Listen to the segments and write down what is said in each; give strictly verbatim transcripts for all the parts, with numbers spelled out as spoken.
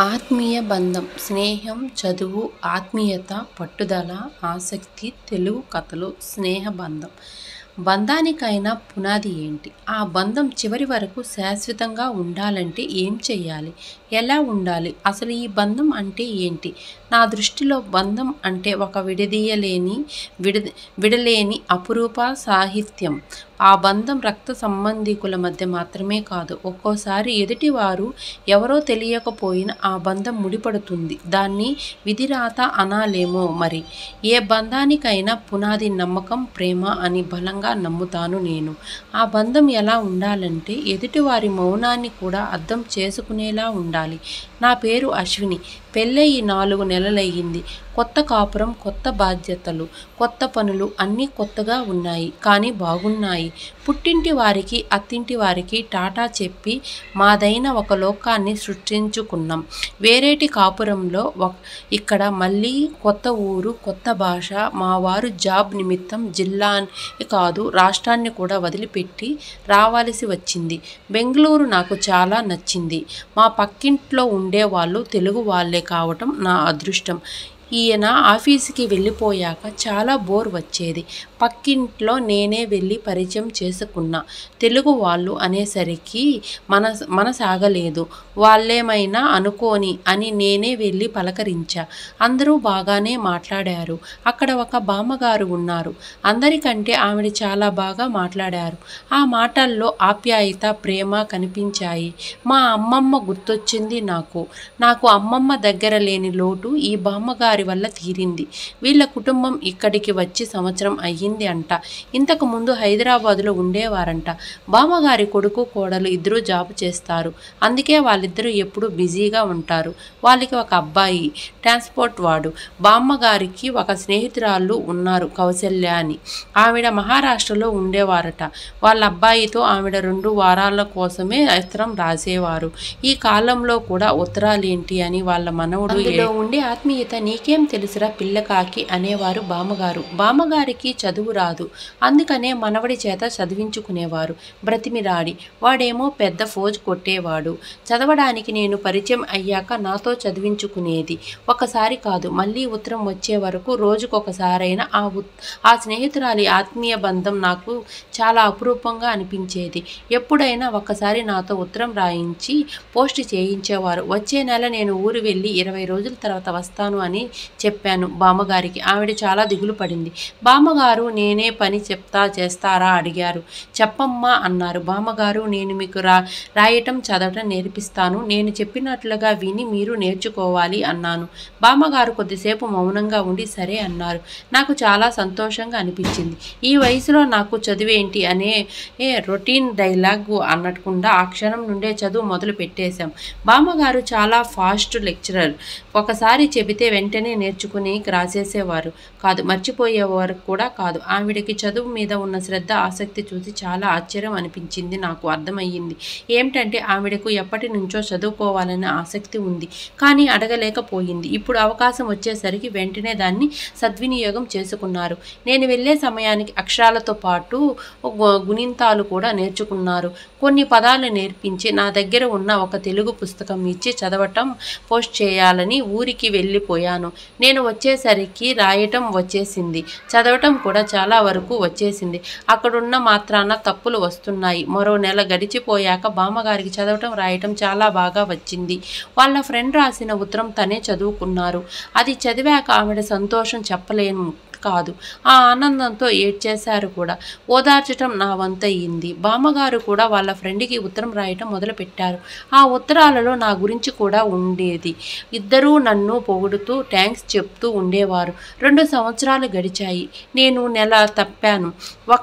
ఆత్మీయ బంధం, స్నేహం, చదువు, ఆత్మీయత, పట్టుదల, ఆసక్తి, తెలుగు కథలు. స్నేహ బంధం. బంధానికైనా పునాది ఏంటి? ఆ బంధం చివరి వరకు శాశ్వతంగా ఉండాలంటే ఏం చెయ్యాలి? ఎలా ఉండాలి? అసలు ఈ బంధం అంటే ఏంటి? నా దృష్టిలో బంధం అంటే ఒక విడదీయలేని విడ విడలేని అపురూప సాహిత్యం. ఆ బంధం రక్త సంబంధికుల మధ్య మాత్రమే కాదు, ఒక్కోసారి ఎదుటివారు ఎవరో తెలియకపోయినా ఆ బంధం ముడిపడుతుంది. దాన్ని విధిరాత అనాలేమో మరి. ఏ బంధానికైనా పునాది నమ్మకం, ప్రేమ అని బలంగా నమ్ముతాను నేను. ఆ బంధం ఎలా ఉండాలంటే ఎదుటివారి మౌనాన్ని కూడా అర్థం చేసుకునేలా ఉండాలి. నా పేరు అశ్విని. పెళ్ళయి నాలుగు నెలలయ్యింది. కొత్త కాపురం, కొత్త బాధ్యతలు, కొత్త పనులు, అన్నీ కొత్తగా ఉన్నాయి, కానీ బాగున్నాయి. పుట్టింటి వారికి, అత్తింటి వారికి టాటా చెప్పి మాదైన ఒక లోకాన్ని సృష్టించుకున్నాం. వేరేటి కాపురంలో ఇక్కడ మళ్ళీ కొత్త ఊరు, కొత్త భాష. మా వారు జాబ్ నిమిత్తం జిల్లాని కాదు, రాష్ట్రాన్ని కూడా వదిలిపెట్టి రావాల్సి వచ్చింది. బెంగళూరు నాకు చాలా నచ్చింది. మా పక్కింట్లో ఉండేవాళ్ళు తెలుగు వాళ్ళే కావటం నా అదృష్టం. ఈయన ఆఫీసుకి వెళ్ళిపోయాక చాలా బోర్ వచ్చేది. పక్కింట్లో నేనే వెళ్ళి పరిచయం చేసుకున్నా. తెలుగు వాళ్ళు అనేసరికి మన మనసాగలేదు. వాళ్ళేమైనా అనుకోని అని నేనే వెళ్ళి పలకరించా. అందరూ బాగానే మాట్లాడారు. అక్కడ ఒక బామ్మగారు ఉన్నారు. అందరికంటే ఆవిడ చాలా బాగా మాట్లాడారు. ఆ మాటల్లో ఆప్యాయత, ప్రేమ కనిపించాయి. మా అమ్మమ్మ గుర్తొచ్చింది నాకు. నాకు అమ్మమ్మ దగ్గర లేని లోటు ఈ బామ్మగారి వల్ల తీరింది. వీళ్ళ కుటుంబం ఇక్కడికి వచ్చి సంవత్సరం అయ్యింది అంట. ఇంతకు ముందు హైదరాబాదులో ఉండేవారంట. బామ్మగారి కొడుకు, కోడలు ఇద్దరూ జాబ్ చేస్తారు. అందుకే వాళ్ళిద్దరూ ఎప్పుడూ బిజీగా ఉంటారు. వాళ్ళకి ఒక అబ్బాయి ట్రాన్స్పోర్ట్ వాడు. బామ్మగారికి ఒక స్నేహితురాళ్ళు ఉన్నారు, కౌసల్య అని. ఆవిడ మహారాష్ట్రలో ఉండేవారట. వాళ్ళ అబ్బాయితో ఆవిడ రెండు వారాల కోసమే ఉత్తరం రాసేవారు. ఈ కాలంలో కూడా ఉత్తరాలేంటి అని వాళ్ళ మనవడు అందులో ఉండే ఆత్మీయత నీకేం తెలుసురా పిల్లకాకి అనేవారు బామ్మగారు. బామ్మగారికి చదువు రాదు, అందుకనే మనవడి చేత చదివించుకునేవారు బ్రతిమిరాడి. వాడేమో పెద్ద ఫోజు కొట్టేవాడు. చదవడానికి నేను పరిచయం అయ్యాక నాతో చదివించుకునేది. ఒకసారి కాదు, మళ్ళీ ఉత్తరం వచ్చే వరకు రోజుకొకసారైనా ఆ ఆ స్నేహితురాలి ఆత్మీయ బంధం నాకు చాలా అపురూపంగా అనిపించేది. ఎప్పుడైనా ఒకసారి నాతో ఉత్తరం రాయించి పోస్ట్ చేయించేవారు. వచ్చే నెల నేను ఊరు వెళ్ళి ఇరవై రోజుల తర్వాత వస్తాను అని చెప్పాను బామ్మగారికి. ఆవిడ చాలా దిగులు పడింది. బామ్మగారు నేనే పని చెప్తా చేస్తారా అడిగారు. చెప్పమ్మా అన్నారు. బామ్మగారు నేను మీకు రా రాయటం చదవటం నేర్పిస్తాను. నేను చెప్పినట్లుగా విని మీరు నేర్చుకోవాలి అన్నాను. బామ్మగారు కొద్దిసేపు మౌనంగా ఉండి సరే అన్నారు. నాకు చాలా సంతోషంగా అనిపించింది. ఈ వయసులో నాకు చదువేంటి అనే ఏ రొటీన్ డైలాగ్ అన్నట్టుకుండా ఆ క్షణం నుండే చదువు మొదలు పెట్టేశాం. బామ్మగారు చాలా ఫాస్ట్ లెక్చరర్. ఒకసారి చెబితే వెంటనే నేర్చుకుని రాసేసేవారు కాదు, మర్చిపోయేవారు కూడా కాదు. ఆవిడకి చదువు మీద ఉన్న శ్రద్ధ, ఆసక్తి చూసి చాలా ఆశ్చర్యం అనిపించింది. నాకు అర్థమయ్యింది ఏమిటంటే ఆవిడకు ఎప్పటి నుంచో చదువుకోవాలనే ఆసక్తి ఉంది, కానీ అడగలేకపోయింది. ఇప్పుడు అవకాశం వచ్చేసరికి వెంటనే దాన్ని సద్వినియోగం చేసుకున్నారు. నేను వెళ్ళే సమయానికి అక్షరాలతో పాటు గుణింతాలు కూడా నేర్చుకున్నారు. కొన్ని పదాలు నేర్పించి నా దగ్గర ఉన్న ఒక తెలుగు పుస్తకం ఇచ్చి చదవటం పోస్ట్ చేయాలని ఊరికి వెళ్ళిపోయాను. నేను వచ్చేసరికి రాయటం వచ్చేసింది, చదవటం కూడా చాలా వరకు వచ్చేసింది. అక్కడున్న మాత్రాన తప్పులు వస్తున్నాయి. మరో నెల గడిచిపోయాక బామ్మగారికి చదవటం, రాయటం చాలా బాగా వచ్చింది. వాళ్ళ ఫ్రెండ్ రాసిన ఉత్తరం తనే చదువుకున్నారు. అది చదివాక ఆవిడ సంతోషం చెప్పలేను కాదు. ఆ ఆనందంతో ఏడ్చేశారు కూడా. ఓదార్చటం నా వంతయింది. బామ్మగారు కూడా వాళ్ళ ఫ్రెండ్కి ఉత్తరం రాయటం మొదలుపెట్టారు. ఆ ఉత్తరాలలో నా గురించి కూడా ఉండేది. ఇద్దరూ నన్ను పొగుడుతూ థ్యాంక్స్ చెప్తూ ఉండేవారు. రెండు సంవత్సరాలు గడిచాయి. నేను నెల తప్పాను.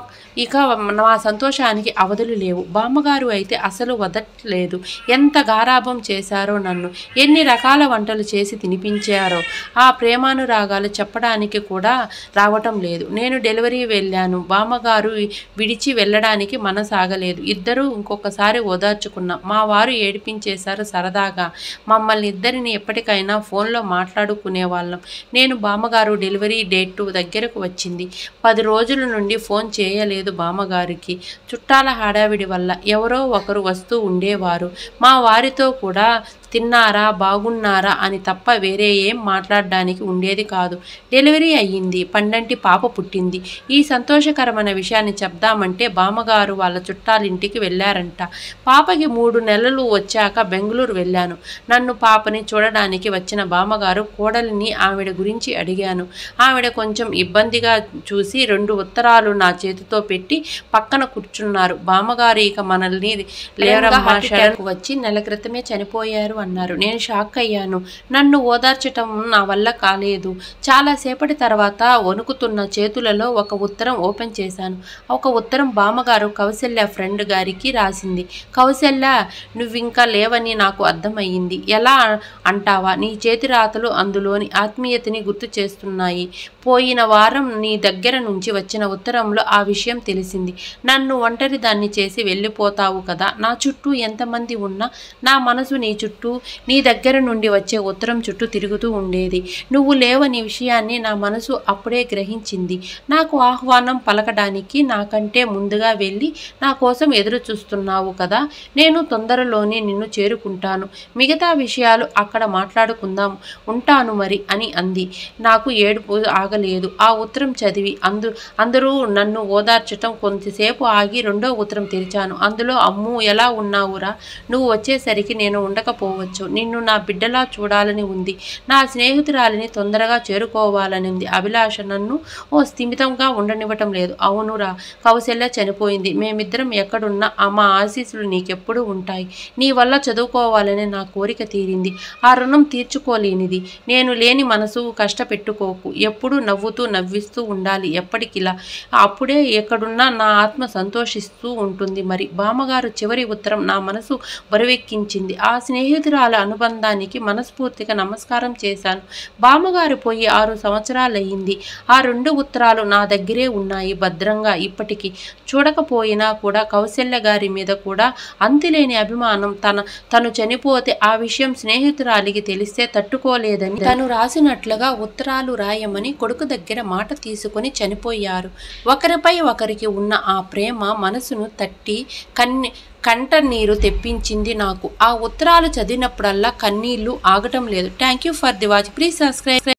ఇక నా సంతోషానికి అవధులు లేవు. బామ్మగారు అయితే అసలు వదట్లేదు. ఎంత గారాబం చేశారో నన్ను, ఎన్ని రకాల వంటలు చేసి తినిపించారో. ఆ ప్రేమానురాగాలు చెప్పడానికి కూడా రావటం లేదు. నేను డెలివరీ వెళ్ళాను. బామ్మగారు విడిచి వెళ్ళడానికి మనసాగలేదు. ఇద్దరూ ఇంకొకసారి ఓదార్చుకున్నాం. మా వారు ఏడిపించేశారు సరదాగా. మమ్మల్ని ఇద్దరిని ఎప్పటికైనా ఫోన్లో మాట్లాడుకునేవాళ్ళం. నేను బామ్మగారు డెలివరీ డేట్ దగ్గరకు వచ్చింది. పది రోజుల నుండి ఫోన్ చేయలేదు బామ్మగారికి. చుట్టాల హడావిడి వల్ల ఎవరో ఒకరు వస్తూ ఉండేవారు. మా వారితో కూడా తిన్నారా, బాగున్నారా అని తప్ప వేరే ఏం మాట్లాడడానికి ఉండేది కాదు. డెలివరీ అయ్యింది. పండంటి పాప పుట్టింది. ఈ సంతోషకరమైన విషయాన్ని చెప్దామంటే బామ్మగారు వాళ్ళ చుట్టాలింటికి వెళ్ళారంట. పాపకి మూడు నెలలు వచ్చాక బెంగళూరు వెళ్ళాను. నన్ను పాపని చూడడానికి వచ్చిన బామ్మగారు కోడలిని ఆవిడ గురించి అడిగాను. ఆవిడ కొంచెం ఇబ్బందిగా చూసి రెండు ఉత్తరాలు నా చేతితో పెట్టి పక్కన కూర్చున్నారు. బామ్మగారు ఇక మనల్ని లేరమ్మా, శరణ్ వచ్చి నెల క్రితమే చనిపోయారు అన్నారు. నేను షాక్ అయ్యాను. నన్ను ఓదార్చటం నా వల్ల కాలేదు. చాలాసేపటి తర్వాత వణుకుతున్న చేతులలో ఒక ఉత్తరం ఓపెన్ చేశాను. ఒక ఉత్తరం బామ్మగారు కౌసల్య ఫ్రెండ్ గారికి రాసింది. కౌసల్య, నువ్వింకా లేవని నాకు అర్థమయ్యింది. ఎలా అంటావా? నీ చేతి రాతలు అందులోని ఆత్మీయతని గుర్తు చేస్తున్నాయి. పోయిన వారం నీ దగ్గర నుంచి వచ్చిన ఉత్తరంలో ఆ విషయం తెలిసింది. నన్ను ఒంటరి దాన్ని చేసి వెళ్ళిపోతావు కదా. నా చుట్టూ ఎంతమంది ఉన్నా నా మనసు నీ చుట్టూ, నీ దగ్గర నుండి వచ్చే ఉత్తరం చుట్టూ తిరుగుతూ ఉండేది. నువ్వు లేవని విషయాన్ని నా మనసు అప్పుడే గ్రహించింది. నాకు ఆహ్వానం పలకడానికి నాకంటే ముందుగా వెళ్ళి నా కోసం ఎదురు చూస్తున్నావు కదా. నేను తొందరలోనే నిన్ను చేరుకుంటాను. మిగతా విషయాలు అక్కడ మాట్లాడుకుందాం. ఉంటాను మరి అని అంది. నాకు ఏడుపు ఆగలేదు. ఆ ఉత్తరం చదివి అందు అందరూ నన్ను ఓదార్చటం కొంతసేపు ఆగి రెండో ఉత్తరం తెరిచాను. అందులో, అమ్ము ఎలా ఉన్నావురా? నువ్వు వచ్చేసరికి నేను ఉండకపోవచ్చు. నిన్ను నా బిడ్డలా చూడాలని ఉంది. నా స్నేహితురాలిని తొందరగా చేరుకోవాలని ఉంది. అభిలాష నన్ను ఓ స్థిమితంగా ఉండనివ్వటం లేదు. అవునురా, కౌశల్య చనిపోయింది. మేమిద్దరం ఎక్కడున్నా మా ఆశీస్సులు నీకెప్పుడు ఉంటాయి. నీ వల్ల చదువుకోవాలని నా కోరిక తీరింది. ఆ రుణం తీర్చుకోలేనిది. నేను లేని మనసు కష్టపెట్టుకోకు. ఎప్పుడూ నవ్వుతూ నవ్విస్తూ ఉండాలి ఎప్పటికిలా. అప్పుడే ఎక్కడున్నా నా ఆత్మ సంతోషిస్తూ ఉంటుంది. మరి బామ్మగారు చివరి ఉత్తరం నా మనసు బరువెక్కించింది. ఆ స్నేహితురాల అనుబంధానికి మనస్ఫూర్తిగా నమస్కారం చేశాను. బామ్మగారు పోయి ఆరు సంవత్సరాలయ్యింది. ఆ రెండు ఉత్తరాలు నా దగ్గరే ఉన్నాయి భద్రంగా ఇప్పటికీ. చూడకపోయినా కూడా కౌశల్య గారి మీద కూడా అంతులేని అభిమానం. తన తను చనిపోతే ఆ విషయం స్నేహితురాలికి తెలిస్తే తట్టుకోలేదని తను రాసినట్లుగా ఉత్తరాలు రాయమని కొడుకు దగ్గర మాట తీసుకుని చనిపోయారు. ఒకరిపై ఒకరికి ఉన్న ఆ ప్రేమ మనసును తట్టి కన్ని కంట నీరు తెప్పించింది నాకు. ఆ ఉత్తరాలు చదివినప్పుడల్లా కన్నీళ్లు ఆగటం లేదు. Thank you for the watch. Please subscribe.